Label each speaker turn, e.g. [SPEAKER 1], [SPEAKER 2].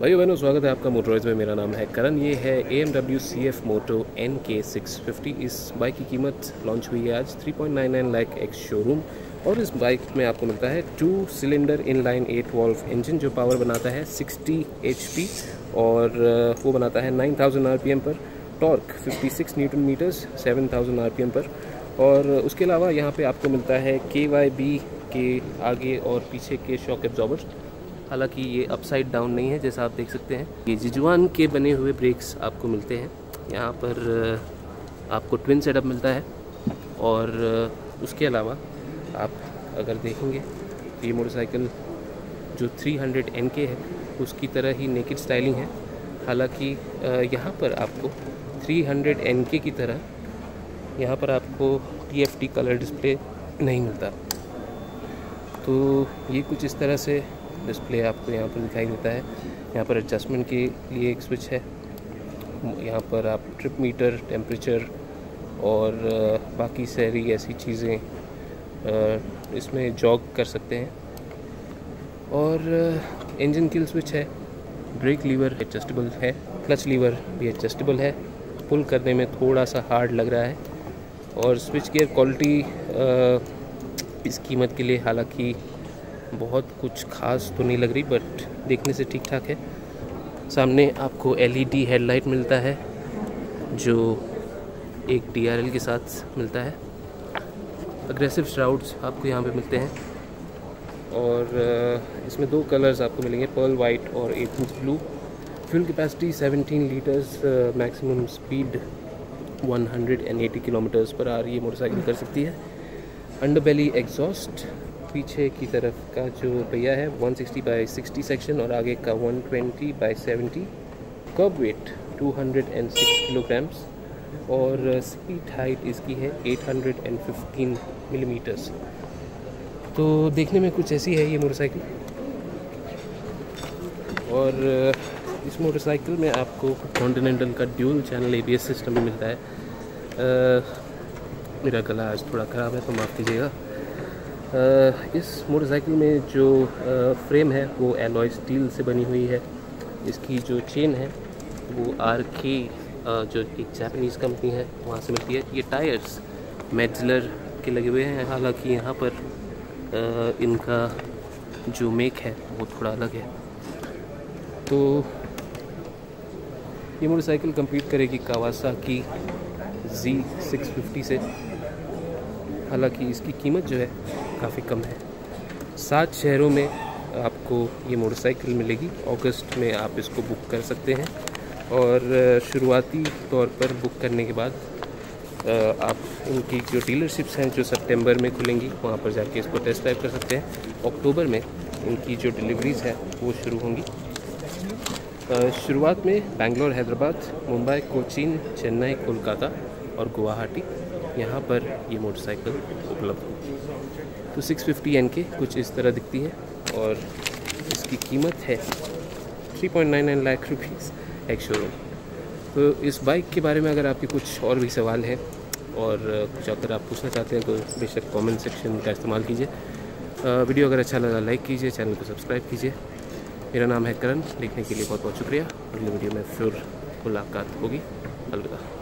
[SPEAKER 1] भाइयों बहनों, स्वागत है आपका मोटरॉइड्स में। मेरा नाम है करण। ये है AMW CF Moto NK 650। इस बाइक की कीमत लॉन्च हुई है आज 3.99 लाख ex-showroom। और इस बाइक में आपको मिलता है 2 सिलेंडर इनलाइन 8 वॉल्व इंजन जो पावर बनाता है 60 HP और वो बनाता है 9000 RPM पर। टॉर्क 56 न्यूटन मीटर्स 7000 RPM पर। और उसके अलावा यहाँ पे आपको मिलता है KYB के आगे और पीछे के शॉक एब्जॉर्बर। हालांकि ये अपसाइड डाउन नहीं है जैसा आप देख सकते हैं। ये जिजवान के बने हुए ब्रेक्स आपको मिलते हैं। यहाँ पर आपको ट्विन सेटअप मिलता है। और उसके अलावा आप अगर देखेंगे तो ये मोटरसाइकिल जो 300 NK है उसकी तरह ही नेकेड स्टाइलिंग है। हालांकि यहाँ पर आपको 300 NK की तरह यहाँ पर आपको TFT कलर डिस्प्ले नहीं मिलता। तो ये कुछ इस तरह से डिस्प्ले आपको यहाँ पर दिखाई देता है। यहाँ पर एडजस्टमेंट के लिए एक स्विच है। यहाँ पर आप ट्रिप मीटर, टेम्परेचर और बाकी सारी ऐसी चीज़ें इसमें जॉग कर सकते हैं। और इंजन किल स्विच है। ब्रेक लीवर एडजस्टेबल है, क्लच लीवर भी एडजस्टेबल है। पुल करने में थोड़ा सा हार्ड लग रहा है। और स्विच गियर क्वालिटी इस कीमत के लिए हालांकि बहुत कुछ खास तो नहीं लग रही, बट देखने से ठीक ठाक है। सामने आपको LED हेडलाइट मिलता है जो एक DRL के साथ मिलता है। अग्रेसिव श्राउड्स आपको यहाँ पे मिलते हैं। और इसमें 2 कलर्स आपको मिलेंगे, पर्ल वाइट और 8 inch blue. Fuel capacity 17 litres. Maximum speed 180 kilometres per hour ये मोटरसाइकिल कर सकती है। अंडरबेली एग्जॉस्ट पीछे की तरफ का जो पहिया है 160/60 सेक्शन और आगे का 120/70। कर्ब वेट 206 किलोग्राम्स और सीट हाइट इसकी है 815 मिलीमीटर्स। तो देखने में कुछ ऐसी है ये मोटरसाइकिल। और इस मोटरसाइकिल में आपको कॉन्टिनेंटल का ड्यूल चैनल ABS सिस्टम भी मिलता है। मेरा गला आज थोड़ा ख़राब है तो माफ़ कीजिएगा। इस मोटरसाइकिल में जो फ्रेम है वो एलॉय स्टील से बनी हुई है। इसकी जो चेन है वो RK जो एक जापानीज़ कंपनी है वहाँ से मिलती है। ये टायर्स मेडलर के लगे हुए हैं। हालांकि यहाँ पर इनका जो मेक है वो थोड़ा अलग है। तो ये मोटरसाइकिल कंपीट करेगी कावासाकी Z650 से। हालांकि इसकी कीमत जो है काफ़ी कम है। 7 शहरों में आपको ये मोटरसाइकिल मिलेगी। अगस्त में आप इसको बुक कर सकते हैं। और शुरुआती तौर पर बुक करने के बाद आप इनकी जो डीलरशिप्स हैं जो सितंबर में खुलेंगी वहाँ पर जाके इसको टेस्ट ड्राइव कर सकते हैं। अक्टूबर में इनकी जो डिलीवरीज़ है वो शुरू होंगी। शुरुआत में बैंगलोर, हैदराबाद, मुंबई, कोचीन, चेन्नई, कोलकाता और गुवाहाटी यहाँ पर ये मोटरसाइकिल उपलब्ध होगी। तो 650 NK कुछ इस तरह दिखती है और इसकी कीमत है 3.99 लाख रुपीज़ ex-showroom। तो इस बाइक के बारे में अगर आपके कुछ और भी सवाल हैं और कुछ अगर आप पूछना चाहते हैं तो बेशक कमेंट सेक्शन का इस्तेमाल कीजिए। वीडियो अगर अच्छा लगा लाइक कीजिए, चैनल को सब्सक्राइब कीजिए। मेरा नाम है करण। देखने के लिए बहुत बहुत शुक्रिया। अगली वीडियो में फिर मुलाकात होगी। अलविदा।